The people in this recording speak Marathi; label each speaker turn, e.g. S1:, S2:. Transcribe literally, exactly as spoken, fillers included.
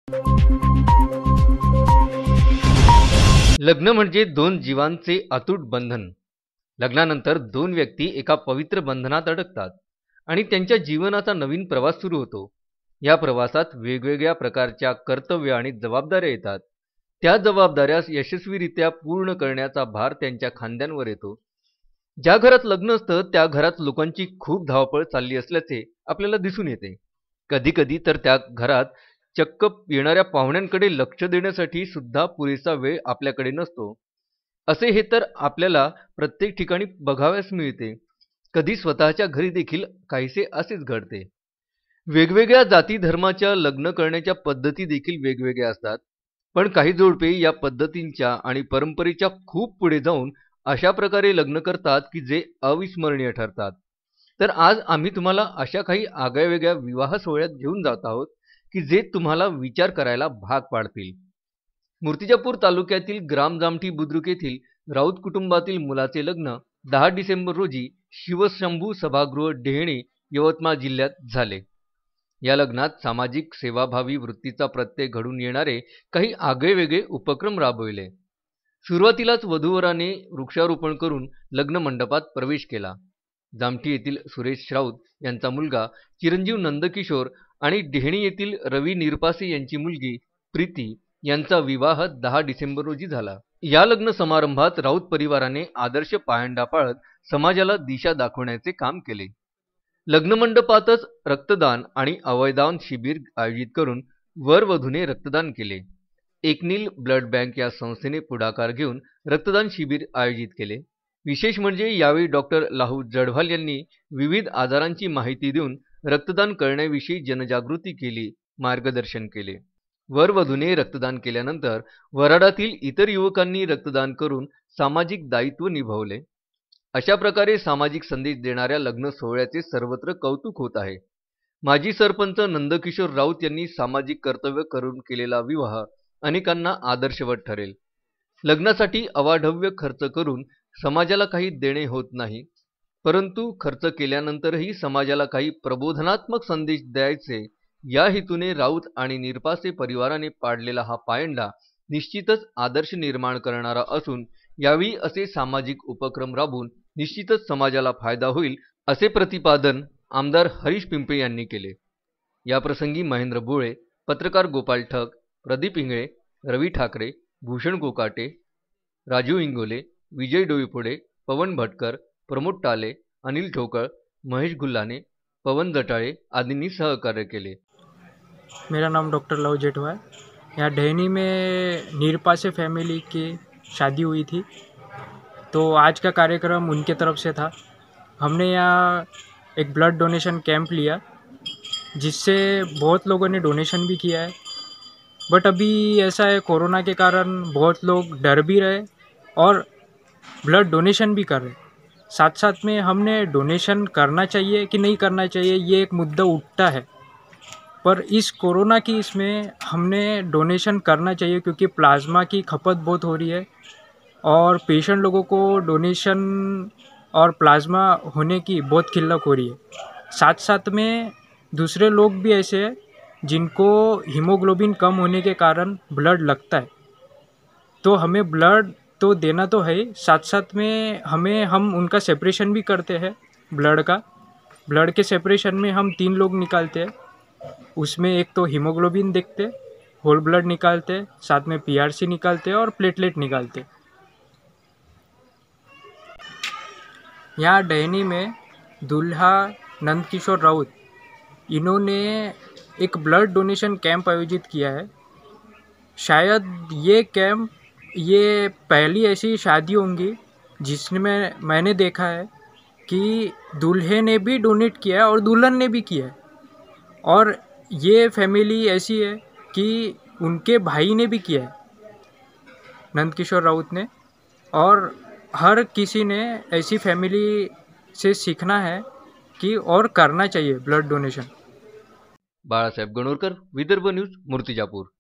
S1: लग्न म्हणजे दोन जीवांचे अतूट बंधन. लग्नानंतर दोन व्यक्ती एका पवित्र बंधनात अडकतात आणि त्यांच्या जीवनाचा नवीन प्रवास सुरू होतो. या प्रवासात वेगवेगळ्या प्रकारच्या कर्तव्य आणि जबाबदाऱ्या येतात. त्या जबाबदाऱ्या यशस्वीरित्या पूर्ण करण्याचा भार त्यांच्या खांद्यांवर येतो. ज्या घरात लग्न असतं त्या घरात लोकांची खूप धावपळ चालली असल्याचे आपल्याला दिसून येते. कधीकधी तर त्या घरात चक्क येणाऱ्या पाहुण्यांकडे लक्ष देण्यासाठी सुद्धा पुरेसा वेळ आपल्याकडे नसतो. असे हे तर आपल्याला प्रत्येक ठिकाणी बघावयास मिळते. कधी स्वतःच्या घरी देखील काहीसे असेच घडते. वेगवेगळ्या जाती धर्माच्या लग्न करण्याच्या पद्धती देखील वेगवेगळ्या असतात, पण काही जोडपे या पद्धतींच्या आणि परंपरेच्या खूप पुढे जाऊन अशा प्रकारे लग्न करतात की जे अविस्मरणीय ठरतात. तर आज आम्ही तुम्हाला अशा काही आगळ्यावेगळ्या विवाह सोहळ्यात घेऊन जात आहोत की जे तुम्हाला विचार करायला भाग पाडतील. मूर्तिजापूर तालुक्यातील ग्राम जामठी बुद्रुक येथील राऊत कुटुंबातील मुलाचे लग्न दहा डिसेंबर रोजी शिवशंभू सभागृह डेहणे यवतमाळ जिल्ह्यात झाले. या लग्नात सामाजिक सेवाभावी वृत्तीचा प्रत्यय घडून येणारे काही आगळेवेगळे उपक्रम राबविले. सुरुवातीलाच वधूवराने वृक्षारोपण करून लग्न मंडपात प्रवेश केला. जामठी येथील सुरेश राऊत यांचा मुलगा चिरंजीव नंदकिशोर आणि डेहणी येथील रवी निरपासे यांची मुलगी प्रीती यांचा विवाह दहा डिसेंबर रोजी झाला. या लग्न समारंभात राऊत परिवाराने आदर्श पायंडा पाळत समाजाला दिशा दाखवण्याचे काम केले. लग्न मंडपातच रक्तदान आणि अवयवदान शिबिर आयोजित करून वर वधूने रक्तदान केले. एकनील ब्लड बँक या संस्थेने पुढाकार घेऊन रक्तदान शिबिर आयोजित केले. विशेष म्हणजे यावेळी डॉक्टर लाहू जडभाल यांनी विविध आजारांची माहिती देऊन रक्तदान करण्याविषयी जनजागृती केली, मार्गदर्शन केले. वर वधूने रक्तदान केल्यानंतर वऱ्हाडातील इतर युवकांनी रक्तदान करून सामाजिक दायित्व निभावले. अशा प्रकारे सामाजिक संदेश देणाऱ्या लग्न सोहळ्याचे सर्वत्र कौतुक होत आहे. माजी सरपंच नंदकिशोर राऊत यांनी सामाजिक कर्तव्य करून केलेला विवाह अनेकांना आदर्शवत ठरेल. लग्नासाठी अवाढव्य खर्च करून समाजाला काही देणे होत नाही, परंतु खर्च केल्यानंतरही समाजाला काही प्रबोधनात्मक संदेश द्यायचे या हेतूने राऊत आणि निरपासे परिवाराने पाडलेला हा पायंडा निश्चितच आदर्श निर्माण करणारा असून यावेळी असे सामाजिक उपक्रम राबवून निश्चितच समाजाला फायदा होईल, असे प्रतिपादन आमदार हरीश पिंपळे यांनी केले. याप्रसंगी महेंद्र बोळे, पत्रकार गोपाल ठक, प्रदीप इंगळे, रवी ठाकरे, भूषण कोकाटे, राजू इंगोले, विजय डोईफोडे, पवन भटकर, प्रमोद टाले, अनिल ठोकळ, महेश गुल्हाने, पवन जटाळे आदींनी सहकार्य केले.
S2: मेरा नाम डॉक्टर लव जेठवा है. यहाँ डेहनी में निरपासे फैमिली की शादी हुई थी, तो आज का कार्यक्रम उनके तरफ से था. हमने यहाँ एक ब्लड डोनेशन कैंप लिया जिससे बहुत लोगों ने डोनेशन भी किया है. बट अभी ऐसा है, कोरोना के कारण बहुत लोग डर भी रहे और ब्लड डोनेशन भी कर रहे. साथ साथ में हमने डोनेशन करना चाहिए कि नहीं करना चाहिए ये एक मुद्दा उठता है, पर इस कोरोना की इसमें हमने डोनेशन करना चाहिए क्योंकि प्लाज्मा की खपत बहुत हो रही है और पेशेंट लोगों को डोनेशन और प्लाज्मा होने की बहुत किल्लत हो रही है. साथ साथ में दूसरे लोग भी ऐसे हैं जिनको हीमोग्लोबिन कम होने के कारण ब्लड लगता है, तो हमें ब्लड तो देना तो है, साथ साथ में हमें हम उनका सेपरेशन भी करते हैं. ब्लड का ब्लड के सेपरेशन में हम तीन लोग निकालते हैं. उसमें एक तो हीमोग्लोबिन देखते, होल ब्लड निकालते, साथ में पीआरसी निकालते और प्लेटलेट निकालते. यहाँ डेहनी में दूल्हा नंदकिशोर राउत इन्होंने एक ब्लड डोनेशन कैंप आयोजित किया है. शायद ये कैंप ये पहली ऐसी शादी होंगी जिसमें मैंने देखा है कि दूल्हे ने भी डोनेट किया है और दुल्हन ने भी किया है. और ये फैमिली ऐसी है कि उनके भाई ने भी किया है, नंदकिशोर राउत ने. और हर किसी ने ऐसी फैमिली से सीखना है कि और करना चाहिए blood donation.
S1: Balasaheb Ganorkar, Vidarbha news, Murtijapur.